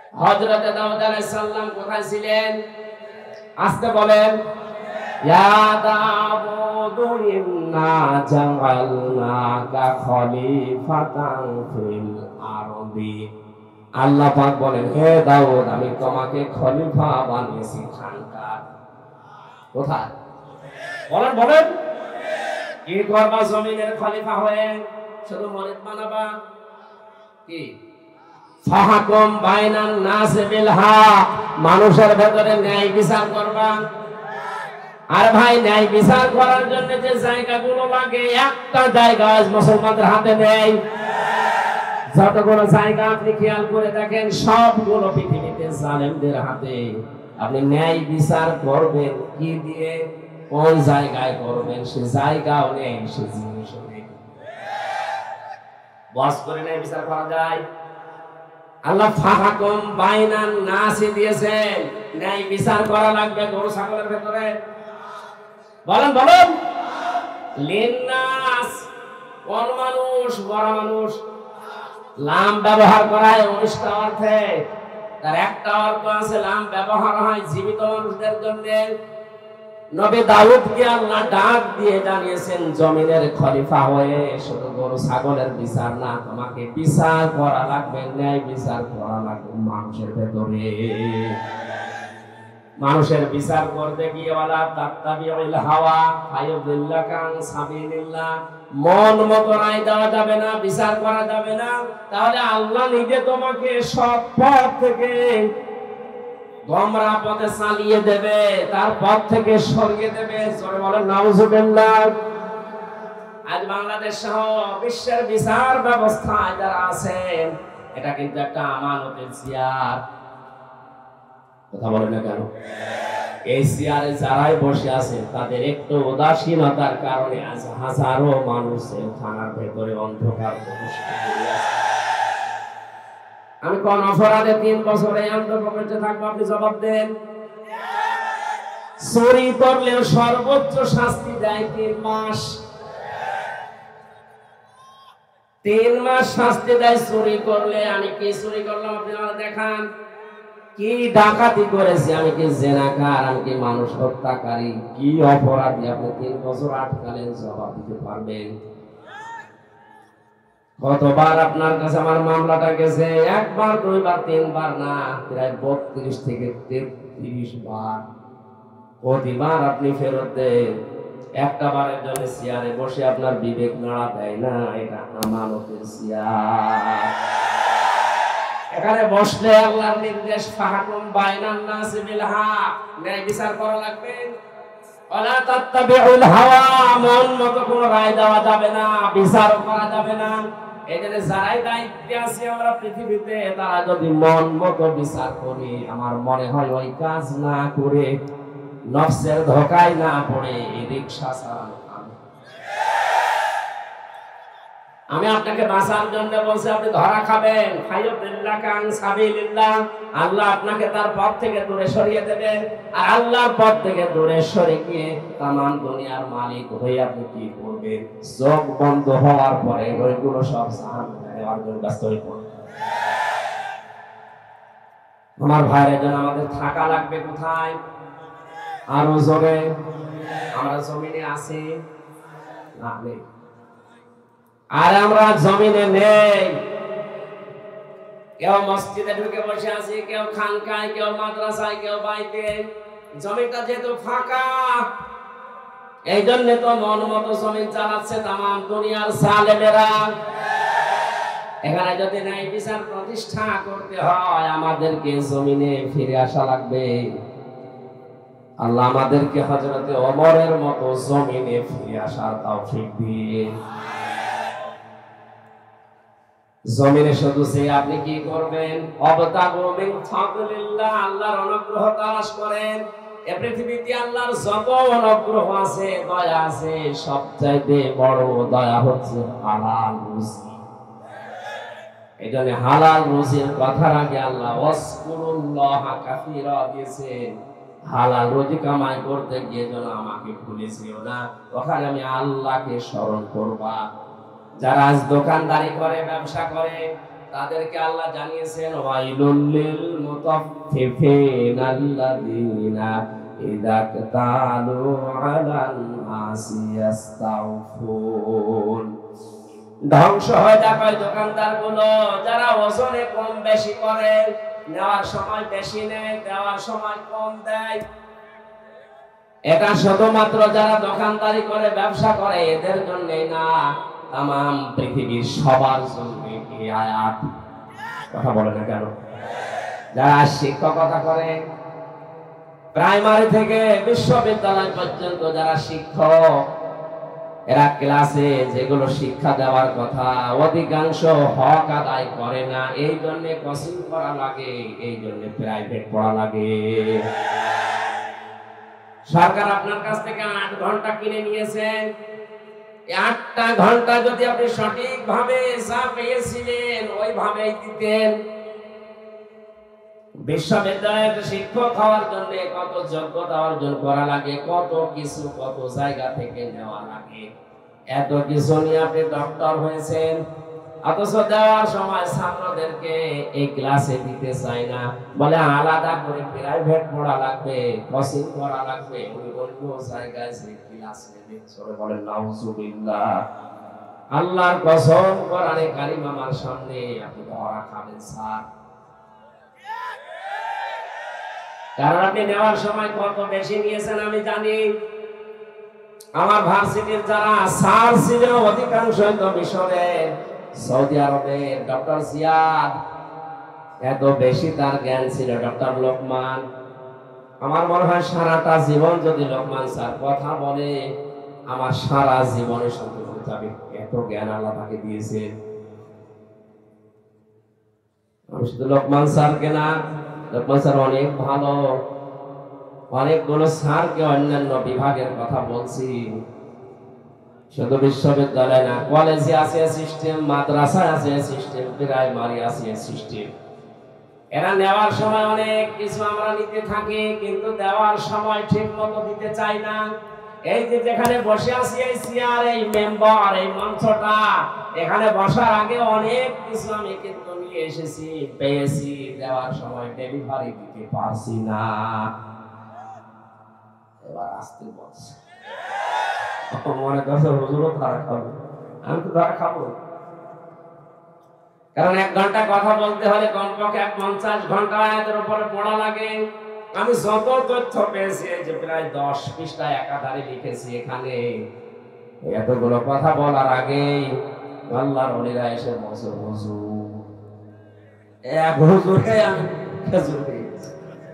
হযরত দাউদ আলাইহিস সালাম কোথায় ছিলেন? আস্তে বলেন, ইয়া দাউদু ইন্না জাআলনাকা খলিফাতান ফিল আরদি। আল্লাহ পাক বলেন, হে দাউদ, আমি তোমাকে খলিফা বানিয়েছি। খানকার কোথায়? বলেন বলেন, কি করবা জমিনের খলিফা হয়ে? শুধু মরিদ বানাবা? কি ফাহাকুম বাইনান নাস বিল হক, মানুষের ভেতরে ন্যায় বিচার করবা। আর ভাই, ন্যায় বিচার করার জন্য যে জায়গাগুলো লাগে, একটা জায়গা আজ মুসলমানদের হাতে নেই। যতগুলো জায়গা আপনি খেয়াল করে দেখেন, সবগুলো পৃথিবীতে জালেমদের হাতে। আপনি ন্যায় বিচার করবেন কি দিয়ে, কোন জায়গায় করবেন, সে জায়গাও নেই, সে জিনিসও নেই। বস করে ন্যায় বিচার করা যায়? আল্লাহ ফাহাকুম বাইনান নাসি দিয়েছেন, ন্যায় বিচার করা লাগবে গরু ছাগলের ভেতরে। বলেন বলেন, লিন্নাস, কোন মানুষ? বড় মানুষ। লাম ব্যবহার করা হয় 19টা অর্থে, তার একটা অর্থ আছে লাম ব্যবহার হয় জীবিত মানুষদের জন্য। নবী দাউদকে আল্লাহ ডাক দিয়ে জানিয়েছেন, জমিনের খলিফা হয়ে শুধু গরু ছাগলের বিচার না, তোমাকে বিচার করা লাগবে, ন্যায় বিচার করা লাগবে মানুষের ভেতরে। মানুষের বিচার করতে গিয়ে ওয়ালা তাত্তাবিউল হাওয়া ফায়ুদিল্লাকা আন সাবিলিল্লাহ, মন মতো রায় দেওয়া যাবে না, বিচার করা যাবে না। তাহলে আল্লাহ নিজে তোমাকে সৎ পথ থেকে গোমরাহ পথে চালিয়ে দেবে, তার পথ থেকে সরিয়ে দেবে। জোরে বলেন নাউজুবিল্লাহ। আজ বাংলাদেশ সহ বিশ্বের বিচার ব্যবস্থায় যারা আছেন, এটা কিন্তু একটা আমানতের চেয়ার। কথা বলেন না কেন? এই চেয়ারে যারাই বসে আছে, তাদের একটু উদাসীনতার কারণে আজ হাজারো মানুষ থানার ভেতরে অন্ধকার প্রবেশ করে আছে। আমি কোন অপরাধে 3 বছর এই অন্ধকারে থাকবো? আপনি জবাব দেন। চুরি করলে সর্বোচ্চ শাস্তি দেয় 3 মাস। 3 মাস শাস্তি দেয় চুরি করলে। আমি কি চুরি করলাম আপনি আমাকে দেখান। কি ডাকাতি করেছি, আমি কি জেনাকার, আমি কি মানুষ হত্যাকারী, কি অপরাধী, আপনি 3 বছর আটকালেন, জবাব দিতে পারবেন? কতবার আপনার কাছে আমার মামলাটা গেছে? 1 বার 2 বার 3 বার না, প্রায় 32 থেকে 33 বার। প্রতিবার আপনি ফেরত দেন। একটা বারের জন্য চেয়ারে বসে আপনার বিবেক নাড়া দেয় না, এটা আমানতের চেয়ার। এখানে বসলে আল্লাহর নির্দেশ, ফাহাকুম বাইনান নাস বিল হক, ন্যায় বিচার করা লাগবে। ওয়ালা তাত্তাবিউল হাওয়া, মন মতো কোনো রায় দেওয়া যাবে না, বিচার করা যাবে না। এখানে যারাই দায়িত্বে আছে আমরা পৃথিবীতে, তারা যদি মন মতো বিচার করি, আমার মনে হয় ওই কাজ না করে, নফসের ধোঁকায় না পড়ে রিকশা চালানো। আমি আপনাকে বাঁচার জন্য বলছি, আপনি ধরা খাবেন। ফায়ুদিল্লাকা আন সাবিলিল্লাহ, আল্লাহ আপনাকে তার পথ থেকে দূরে সরিয়ে দেবে। আর আল্লাহর পথ থেকে দূরে সরে গিয়ে তামাম দুনিয়ার মালিক হয়ে আপনি কি করবেন? চোখ বন্ধ হওয়ার পরে ওইগুলো সব জাহান্নামে অর্জন ব্যস্ত হয়ে পড়বে। আমার ভাইয়ের জন্য আমাদের থাকা লাগবে কোথায়? আরো জোরে। আমরা জমিনে আছি না? নেই। আর আমরা জমিনে নেই। কেউ মসজিদে ঢুকে বসে আছে, কেউ খানকায়, কেউ মাদ্রাসায়, কেউ বাড়িতে। জমিটা যেহেতু ফাঁকা, এই জন্য তো মন মতো জমি চালাচ্ছে তামাম দুনিয়ার জালেমেরা। এখানে যদি ন্যায় বিচার প্রতিষ্ঠা করতে হয়, আমাদেরকে জমিনে ফিরে আসা লাগবে। আল্লাহ আমাদেরকে হযরতে ওমরের মতো জমিনে ফিরে আসার তৌফিক দিন। জমিনে শুধু সে আপনি কি করবেন? অবতাগু মিন ফাদলিল্লাহ, আল্লাহর অনুগ্রহ তালাশ করেন। এই পৃথিবীতে আল্লাহর যত অনুগ্রহ আছে, দয়া আছে, সবচাইতে বড় দয়া হচ্ছে হালাল রুজি। এজন্য হালাল রুজির কথার আগে আল্লাহ ওয়াসকুরুল্লাহ কাসীরা দিয়েছেন। হালাল রুজি কামাই করতে গিয়ে যেন আমাকে ভুলেছিও না, ওখানে আমি আল্লাহকে স্মরণ করবা। যারা আজ দোকানদারি করে, ব্যবসা করে, তাদেরকে আল্লাহ জানিয়েছেন ওয়াইলুল লিল মুতাফফিফিন আল্লাযীনা ইযা তালু আলান নাসি ইস্তাউফুন। ধ্বংস হয়ে যাবে দোকানদারগুলো যারা ওজনে কম বেশি করে, নেওয়ার সময় বেশি নেয়, দেওয়ার সময় কম দেয়। এটা শুধুমাত্র যারা দোকানদারি করে, ব্যবসা করে, এদের জন্যই না, তামাম পৃথিবীর সবার জন্য এই আয়াত। কথা বলে না কেন? যারা শিক্ষকতা করে, প্রাইমারি থেকে বিশ্ববিদ্যালয় পর্যন্ত যারা শিক্ষক, এরা ক্লাসে যেগুলো শিক্ষা দেওয়ার কথা অধিকাংশ হক আদায় করে না। এই জন্য কোচিং করা লাগে, এই জন্য প্রাইভেট পড়া লাগে। সরকার আপনার কাছ থেকে 8 ঘন্টা কিনে নিয়েছেন। 8টা ঘন্টা যদি আপনি সঠিকভাবে যা পেয়েছিলেন ওইভাবেই দিতেন। বিশ্ববিদ্যালয়ের শিক্ষক হওয়ার জন্য কত যোগ্যতা অর্জন করা লাগে, কত কিছু, কত জায়গা থেকে নেওয়া লাগে। এত কিছু নিয়ে আপনি ডক্টর হয়েছেন, অথচ দেওয়ার সময় ছাত্রদেরকে এই ক্লাসে দিতে চাই না, বলে আলাদা করে প্রাইভেট পড়া লাগবে, কোচিং করা লাগবে, অন্য জায়গায় যে ক্লাস নেবে। সরে বলেন নাউজুবিল্লাহ। আল্লাহর কসম, কোরআনে কারীম আমার সামনে, আপনি ধরা খাবেন স্যার। কারণ আপনি নেওয়ার সময় কত বেশি নিয়েছেন আমি জানি। আমার ভার্সিটির যারা স্যার ছিল অধিকাংশ মিশরে, সৌদি আরবে, ডক্টর জিয়াদ, এত বেশি তার জ্ঞান ছিল। ডক্টর লোকমান, আমার মনে হয় সারাটা জীবন যদি লোকমান স্যার কথা বলে, আমার সারা জীবনে সঙ্গে হয়ে যাবে, এত জ্ঞান আল্লাহ তাকে দিয়েছেন। আমি শুধু লোকমান স্যারকে না, লোকমান স্যার অনেক ভালো, অনেকগুলো স্যারকে অন্যান্য বিভাগের কথা বলছি। শুধু বিশ্ববিদ্যালয় না, কলেজে আছে সিস্টেম, মাদ্রাসায় আছে সিস্টেম, প্রাইমারি আছে সিস্টেম। এরা নেওয়ার সময় অনেক কিছু আমরা নিতে থাকি, কিন্তু দেওয়ার সময় ঠিক মতো দিতে চাই না। এই যে যেখানে বসে আছি, এই চেয়ার, এই মেম্বার, এই মঞ্চটা, এখানে বসার আগে অনেক কিছু আমি কিন্তু নিয়ে এসেছি, পেয়েছি, দেওয়ার সময় ডেলিভারি দিতে পারছি না। এবার আসতে বলছে, মনে করছে হুজুরও তারা খাবো, আমি তো তারা খাবো। কারণ 1 ঘন্টা কথা বলতে হলে কমপক্ষে 50 ঘন্টা আয়াতের উপরে পড়া লাগে। আমি যত তথ্য পেয়েছি, যে প্রায় 10 পৃষ্ঠা একাধারে লিখেছি এখানে। এতগুলো কথা বলার আগেই আল্লাহর ওলিরা এসে বলছে হুজুর, এক হুজুরে আমি খেজুর পেয়েছি।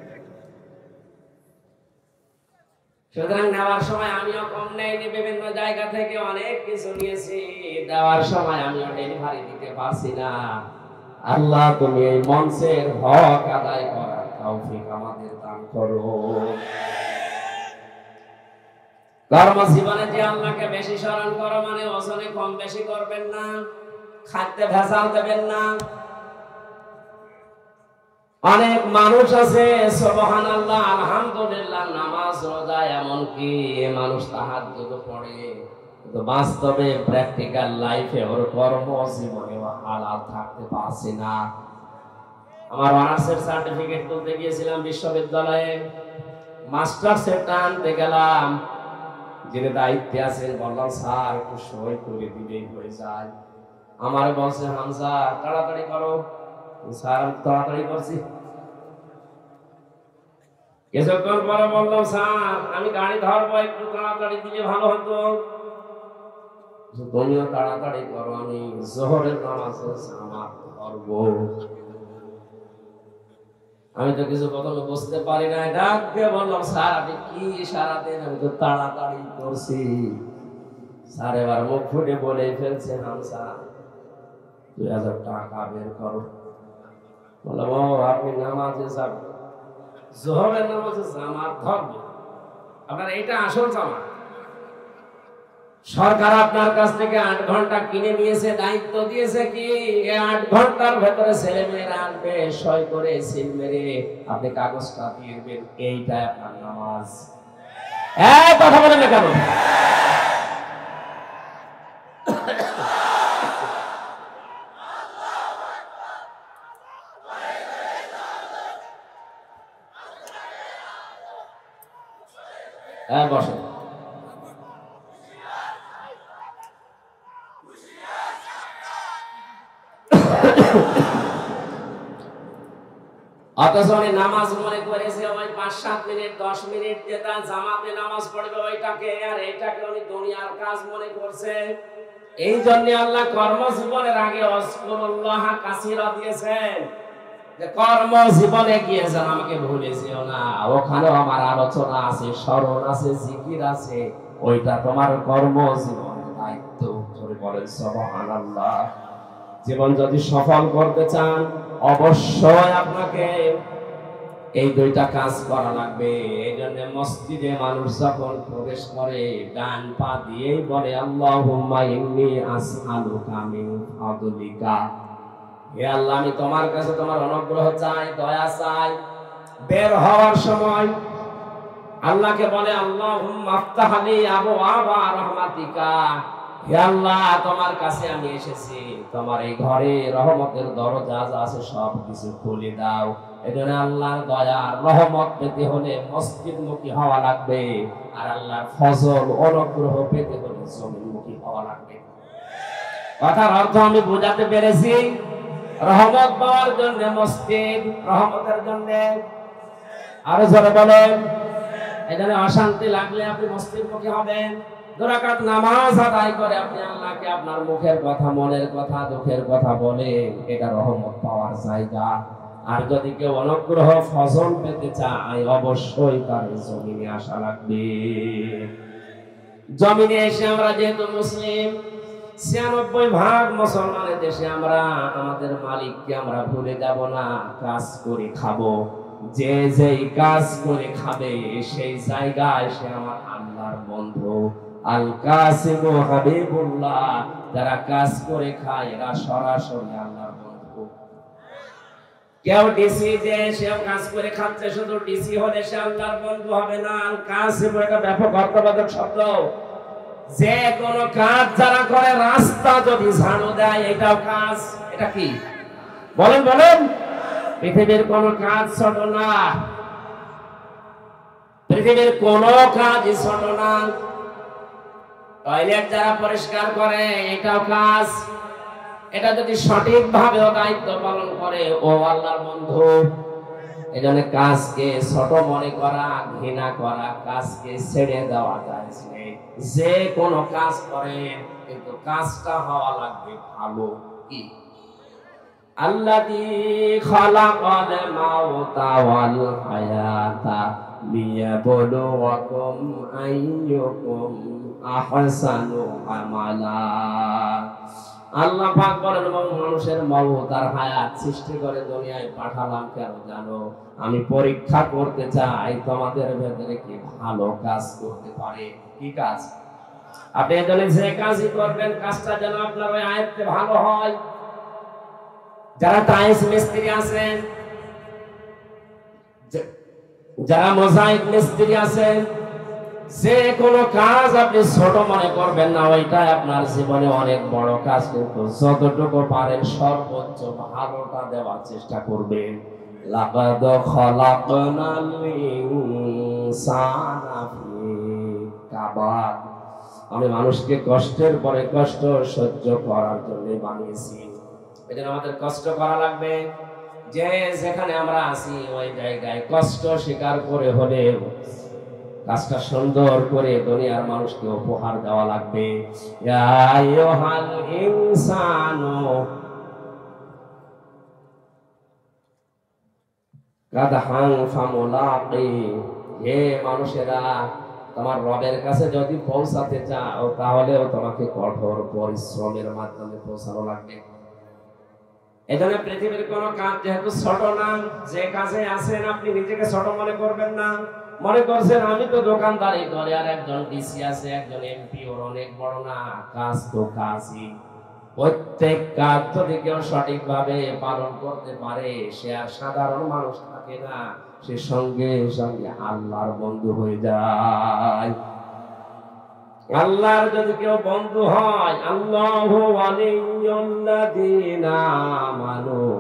সুতরাং নেওয়ার সময় আমিও কম নেইনি, বিভিন্ন জায়গা থেকে অনেক কিছু নিয়েছি, দেওয়ার সময় আমিও ডেলিভারি দিতে পারছি না। আল্লাহ, তুমি এই মঞ্চের হক আদায় করার তৌফিক আমাদের দান করো। কর্মজীবনে যে আল্লাহকে বেশি স্মরণ করো, মানে ওজনে কম বেশি করবেন না, খাদ্যে ভেজাল দেবেন না। অনেক মানুষ আছে সুবহানাল্লাহ, আলহামদুলিল্লাহ, নামাজ রোজা, এমনকি মানুষ তাহাজ্জুদ পড়ে, কিন্তু বাস্তবে প্র্যাকটিক্যাল লাইফে ওর কর্মজীবনে হালাত থাকতে পারছে না। আমার অনার্সের সার্টিফিকেট তুলতে গিয়েছিলাম বিশ্ববিদ্যালয়ে, মাস্টার্সের আনতে গেলাম, যিনি দায়িত্বে আছেন বললাম স্যার একটু সই করে দিলেই হয়ে যায়। আমার বলছে হামজা তাড়াতাড়ি করো। স্যার তাড়াতাড়ি করছি। কিছুক্ষণ পরে বললাম স্যার আমি গাড়ি ধরবো, একটু তাড়াতাড়ি দিলে ভালো হতো। তুমিও তাড়াতাড়ি করো, আমি জোহরের নামাজে জামাত ধরবো। আমি তো কিছু প্রথমে বুঝতে পারি না, ডাক দিয়ে বললাম স্যার আপনি কি ইশারা দেন, আমি তো তাড়াতাড়ি করছি। স্যার এবার মুখ ফুটে বলে ফেলছে হামজা 2000 টাকা বের করো। বললাম ও আপনি নামাজে যাবেন, জোহরের নামাজে জামাত ধরবেন, আপনার এটা আসল জামাত। সরকার আপনার কাছ থেকে 8 ঘন্টা কিনে নিয়েছে, দায়িত্ব দিয়েছে কি 8 ঘন্টার ভেতরে ছেলে মেয়েরা আনবে, সই করে সিল মেরে আপনি কাগজটা দিয়ে দেবেন, এইটাই আপনার নামাজ। কথা বলেন না কেন? হ্যাঁ বসে। অথচ নামাজ মনে করেছে ওই 5-7 মিনিট 10 মিনিট যেটা জামাতে নামাজ পড়বে ওইটাকে, আর এইটাকে উনি দুনিয়ার কাজ মনে করছে। এই জন্য আল্লাহ কর্মজীবনের আগে অজকুরুল্লাহ কাসীরা দিয়েছেন, যে কর্মজীবনে গিয়ে যেন আমাকে ভুলে যেও না, ওখানেও আমার আলোচনা আছে, স্মরণ আছে, জিকির আছে, ওইটা তোমার কর্মজীবনের দায়িত্ব। জোরে বলেন সুবহানাল্লাহ। জীবন যদি সফল করতে চান অবশ্যই আপনাকে এই দুইটা কাজ করা লাগবে। এই জন্য মসজিদে মানুষ যখন প্রবেশ করে ডান পা দিয়েই বলে আল্লাহুম্মা ইন্নী আসআলুকা মিন ফাদলিকা, হে আল্লাহ আমি তোমার কাছে তোমার অনুগ্রহ চাই, দয়া চাই। বের হওয়ার সময় আল্লাহকে বলে আল্লাহুম্মা আফতাহ লি আবওয়াবা রাহমাতিকা, হে আল্লাহ তোমার কাছে আমি এসেছি, তোমার এই ঘরে রহমতের দরজা যা আছে সব কিছু খুলে দাও। এজন্য আল্লাহর দয়া রহমত পেতে হলে মসজিদমুখী হওয়া লাগবে, আর আল্লাহর ফজল অনুগ্রহ পেতে হলে জমিনমুখী হওয়া লাগবে। কথার অর্থ আমি বোঝাতে পেরেছি? রহমত পাওয়ার জন্য মসজিদ, রহমতের জন্য আরো জোরে বলেন। এজন্য অশান্তি লাগলে আপনি মসজিদমুখী হবেন। 2 রাকাত নামাজ আদায় করে আপনি আল্লাহকে আপনার মুখের কথা, মনের কথা, দুঃখের কথা বলেন, এটা রহমত পাওয়ার জায়গা। আর যদি কেউ অনুগ্রহ ফজল পেতে চায় অবশ্যই তার জমিনে আসা লাগবে। জমিনে এসে আমরা যেহেতু মুসলিম, 96% মুসলমানের দেশে আমরা আমাদের মালিককে আমরা ভুলে যাব না, কাজ করে খাবো। যে যেই কাজ করে খাবে সেই জায়গায় সে আমার আল্লাহর বন্ধু। আল কাসিমু হাবিবুল্লাহ, যারা কাজ করে খায় এরা সরাসরি আল্লাহর বন্ধু। কেউ ডিসি যে সেও কাজ করে খাচ্ছে, শুধু ডিসি হলে সে আল্লাহর বন্ধু হবে না। আল কাসিমু এটা ব্যাপক অর্থবোধক শব্দ। যে কোনো কাজ যারা করে, রাস্তা যদি ঝাড়ু দেয় এটাও কাজ। এটা কি বলেন বলেন? পৃথিবীর কোন কাজ ছোট না, পৃথিবীর কোন কাজ ছোট না। টয়লেট যারা পরিষ্কার করে এটাও কাজ। এটা যদি সঠিকভাবে দায়িত্ব পালন করে ও আল্লাহর বন্ধু। এজন্য কাজকে ছোট মনে করা, ঘৃণা করা, কাজকে ছেড়ে দেওয়া যায়। যে কোনো কাজ করেন কিন্তু কাজটা হওয়া লাগবে ভালো। কি? আল্লাযী খালাকাল মাউতা ওয়াল হায়াতা লিয়াবলুয়াকুম আইয়ুকুম আহসানু আমালা। আল্লাহ পাক বলেন মানুষের মওত আর হায়াত সৃষ্টি করে দুনিয়ায় পাঠালাম কেন জানো? আমি পরীক্ষা করতে চাই তোমাদের ভেতরে কি ভালো কাজ করতে পারে। কি কাজ? আপনি এজন্য যে কাজই করবেন কাজটা যেন আপনার ওই আয়াতে ভালো হয়। যারা টাইলস মিস্ত্রি আছেন, যারা মোজাইক মিস্ত্রি আছেন, যে কোনো কাজ আপনি ছোট মনে করবেন না, ওইটাই আপনার জীবনে অনেক বড় কাজ। কিন্তু যতটুকু পারেন সর্বোচ্চ ভালোটা দেওয়ার চেষ্টা করবেন। লাকাদ খালাকনাল ইনসানা ফি কাবাদ, আমি মানুষকে কষ্টের পরে কষ্ট সহ্য করার জন্য বানিয়েছি। এজন্য আমাদের কষ্ট করা লাগবে। যে যেখানে আমরা আছি ওই জায়গায় কষ্ট স্বীকার করে হলে কাজটা সুন্দর করে দুনিয়ার মানুষকে উপহার দেওয়া লাগবে। ইয়া আইয়ুহাল ইনসানু কাদহান ফামুলাকি, হে মানুষেরা তোমার রবের কাছে যদি পৌঁছাতে চাও তাহলেও তোমাকে কঠোর পরিশ্রমের মাধ্যমে পৌঁছানো লাগবে। এজন্য পৃথিবীর কোন কাজ যেহেতু ছোট না, যে কাজে আছেন আপনি নিজেকে ছোট মনে করবেন না। মনে করছেন আমি তো দোকানদারি করে, আর একজন ডিসি আছে, একজন এমপি, ওর অনেক বড় না। কাজ তো কাজই। প্রত্যেক কাজ যদি কেউ সঠিকভাবে পালন করতে পারে সে আর সাধারণ মানুষ থাকে না, সে সঙ্গে সঙ্গে আল্লাহর বন্ধু হয়ে যায়। আল্লাহর যদি কেউ বন্ধু হয়, আল্লাহু ওয়ালিয়ুল্লাযীনা আমানু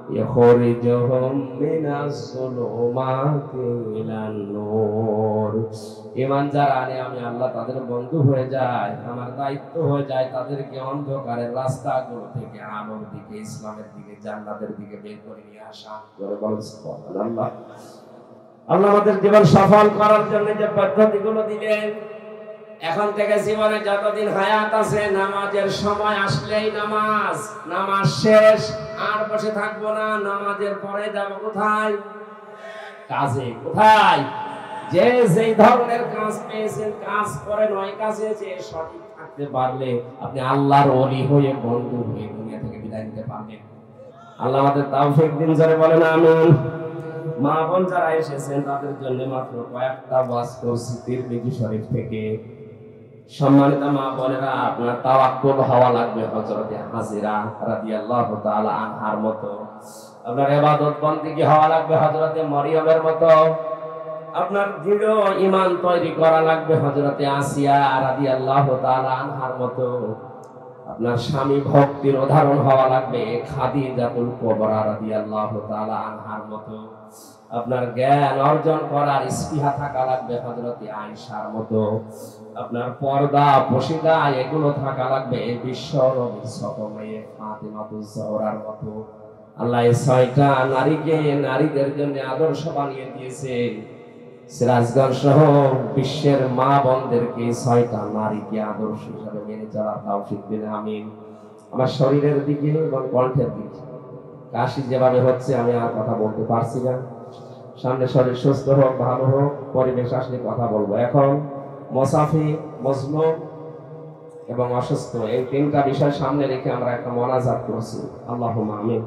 ইখরিজুহুম মিনাস যুলুমাতি ইলান নূর। ঈমান যারা আনে আমি আল্লাহ তাদের বন্ধু হয়ে যায়, আমার দায়িত্ব হয়ে যায় তাদেরকে অন্ধকারের রাস্তাগুলো থেকে আলোর দিকে, ইসলামের দিকে, জান্নাতের দিকে বের করে নিয়ে আসা। করে বলেন সুবহানাল্লাহ। আল্লাহ আমাদের জীবন সফল করার জন্য যে পদ্ধতিগুলো দিলেন, এখন থেকে জীবনে যতদিন হায়াত আছে নামাজের সময় আসলেই নামাজ, নামাজ শেষ আর বসে থাকবো না, নামাজের পরে যাব কোথায়? কাজে। কোথায়? যে যেই ধরনের কাজ পেয়েছেন কাজ করেন, ওই কাজে যে সঠিক থাকতে পারলে আপনি আল্লাহর ওলি হয়ে বন্ধু হয়ে দুনিয়া থেকে বিদায় নিতে পারবেন। আল্লাহ আমাদের তাওফিক দিন, জোরে বলেন আমিন। মা বোন যারা এসেছেন তাদের জন্য মাত্র কয়েকটা ওয়াজ করছি তিরমিজি শরীফ থেকে। সম্মানিত মা বোনেরা, আপনার তাওয়াক্কুল হওয়া লাগবে হযরতে হাজিরা রাদিয়াল্লাহু তাআলা আনহার মতো। আপনার ইবাদত বন্দেগী হওয়া লাগবে হযরতে মরিয়মের মতো। আপনার দৃঢ় ঈমান তৈরি করা লাগবে হযরতে আসিয়া রাদিয়াল্লাহু তাআলা আনহার মতো। আপনার স্বামী ভক্তির উদাহরণ হওয়া লাগবে খাদিজাতুল কুবরা রাদিয়াল্লাহু তাআলা আনহার মতো। আপনার জ্ঞান অর্জন করার স্পৃহা থাকা লাগবে হযরতে আয়েশার মতো। আপনার পর্দা পশিদা এগুলো থাকা লাগবে বিশ্ব নবী সফমেয়ে ফাতিমাতুজ জোহরার মতো। আল্লাহ এই ছয়টা নারীকে নারীদের জন্য আদর্শ বানিয়ে দিয়েছে। সিরাজগঞ্জ সহ বিশ্বের মা বোনদেরকে ছয়টা নারীকে আদর্শ হিসাবে মেনে চলার তৌফিক দিন আমিন। আমার শরীরের দিকে এবং কণ্ঠের দিকে কাশি যেভাবে হচ্ছে আমি আর কথা বলতে পারছি না। সামনে শরীর সুস্থ হোক, ভালো হোক, পরিবেশ আসলে কথা বলবো। এখন মুসাফির, মজলুম এবং অসুস্থ এই তিনটা বিষয় সামনে রেখে আমরা একটা মোনাজাত করছি। আল্লাহুম্মা আমিন।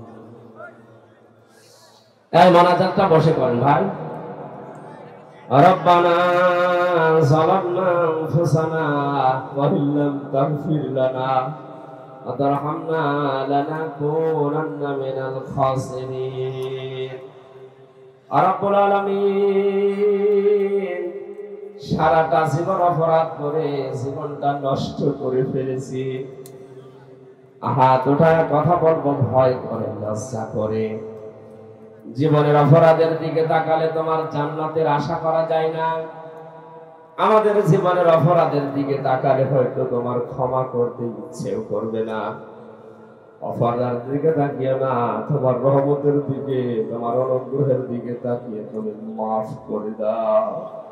এই মোনাজাতটা বসে করেন ভাই। রব্বানা যালামনা আনফুসানা ওয়া ইল্লাম তাগফির লানা ওয়া তারহামনা লানাকুনান্না মিনাল খাসিরিন। রব্বুল আলামিন, সারাটা জীবন অপরাধ করে জীবনটা নষ্ট করে ফেলেছি। হাত উঠায় কথা বলবো ভয় করে, লজ্জা করে। জীবনের অপরাধের দিকে তাকালে তোমার জান্নাতের আশা করা যায় না। আমাদের জীবনের অপরাধের দিকে তাকালে হয়তো তোমার ক্ষমা করতে ইচ্ছেও করবে না। অপরাধের দিকে তাকিয়ে না, তোমার রহমতের দিকে, তোমার অনুগ্রহের দিকে তাকিয়ে তুমি মাফ করে দাও।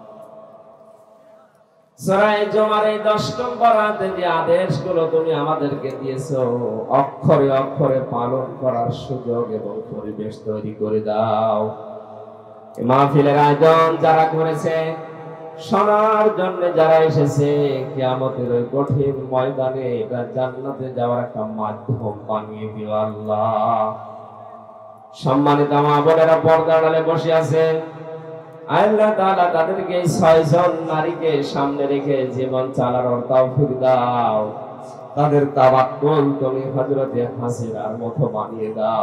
সূরা জুমার এই 10 নম্বর আয়াতে যে আদেশগুলো তুমি আমাদেরকে দিয়েছো, অক্ষরে অক্ষরে পালন করার সুযোগ এবং পরিবেশ তৈরি করে দাও। এই মাহফিলের আয়োজন যারা করেছে, শোনার জন্য যারা এসেছে, কিয়ামতের ওই কঠিন ময়দানে এটা জান্নাতে যাওয়ার একটা মাধ্যম বানিয়ে দিও আল্লাহ। সম্মানিত মা বোনেরা পর্দার আড়ালে বসে আছেন, আল্লাহ তাআলা তাদেরকে 6 জন নারীকে সামনে রেখে জীবন চালানোর তৌফিক দাও। তাদের তাওয়াক্কুল তুমি হযরতে হাজিরার মতো বানিয়ে দাও।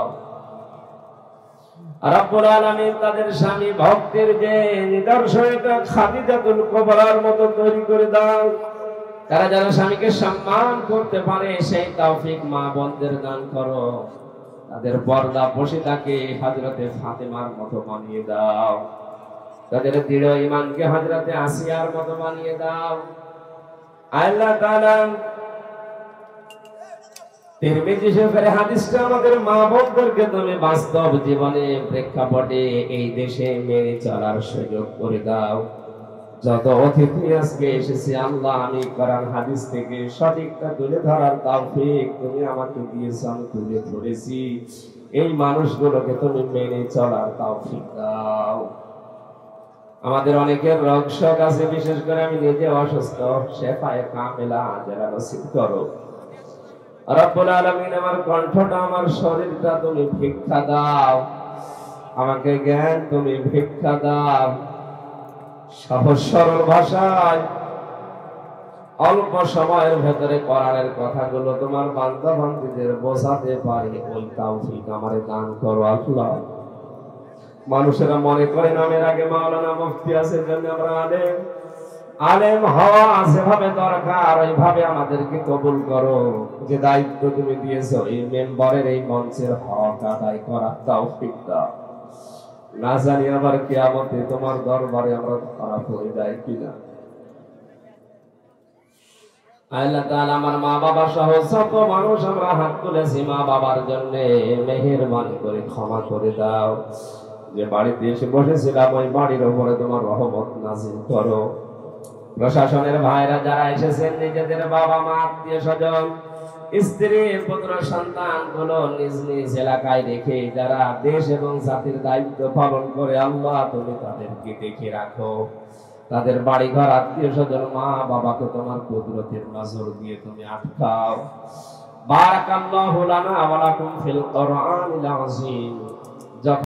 রব্বুল আলামিন তাদের স্বামী ভক্তির যে নিদর্শনটা খাদিজাতুল কুবরার মতো তৈরি করে দাও। তারা যেন স্বামীকে সম্মান করতে পারে সেই তৌফিক মা বোনদের দান করো। তাদের পর্দা পশিদাকে হযরতে ফাতেমার মতো বানিয়ে দাও। তাদের দৃঢ় ঈমানকে হযরতে আসিয়ার মতো বানিয়ে দাও। আল্লাহ তাআলা তিরমিজি শরীফের হাদিসটা আমাদের মা বোনদেরকে তুমি বাস্তব জীবনে প্রেক্ষাপটে এই দেশে মেনে চলার সুযোগ করে দাও। যত অতিথি আজকে এসেছে আল্লাহ, আমি কোরআন হাদিস থেকে সঠিকটা তুলে ধরার তৌফিক তুমি আমাকে দিয়েছো, আমি তুলে ধরেছি। এই মানুষগুলোকে তুমি মেনে চলার তৌফিক দাও। আমাদের অনেকের রোগ শোক আছে, বিশেষ করে আমি নিজে অসুস্থ, শেফায়ে কামেলা আজেলা নসিব করো। রব্বুল আলামিন, আমার কণ্ঠটা, আমার শরীরটা তুমি ভিক্ষা দাও। আমাকে জ্ঞান তুমি ভিক্ষা দাও। সহজ সরল ভাষায় অল্প সময়ের ভেতরে কোরআনের কথাগুলো তোমার বান্দা বান্দীদের বোঝাতে পারি, ওই তৌফিক আমারে দান করো আল্লাহ। মানুষেরা মনে করে নামের আগে মাওলানা মুফতি আছে, জন্য আমরা আলেম। আলেম হওয়া যেভাবে দরকার ওইভাবে আমাদেরকে কবুল করো। যে দায়িত্ব তুমি দিয়েছো এই মেম্বারের এই মঞ্চের হক আদায় করার তৌফিক দাও। না জানি আবার কিয়ামতে তোমার দরবারে আমরা খারাপ হয়ে যাই কিনা। আল্লাহ তাআলা আমার মা বাবা সহ যত মানুষ আমরা হাত তুলেছি মা বাবার জন্য মেহেরবানি করে ক্ষমা করে দাও। যে বাড়িতে এসে বসেছিলাম ওই বাড়ির উপরে তোমার রহমত নাযিল করো। প্রশাসনের ভাইরা যারা এসেছেন নিজেদের বাবা মা আত্মীয় স্বজন স্ত্রী পুত্র সন্তান গুলো নিজ নিজ এলাকায় রেখে যারা দেশ এবং জাতির দায়িত্ব পালন করে আল্লাহ তুমি তাদেরকে দেখে রাখো। তাদের বাড়ি ঘর আত্মীয় স্বজন মা বাবাকে তোমার কুদরতের নজর দিয়ে তুমি আটকাও। বারাকাল্লাহু লানা ওয়া লাকুম ফিল কোরআনিল আযীম।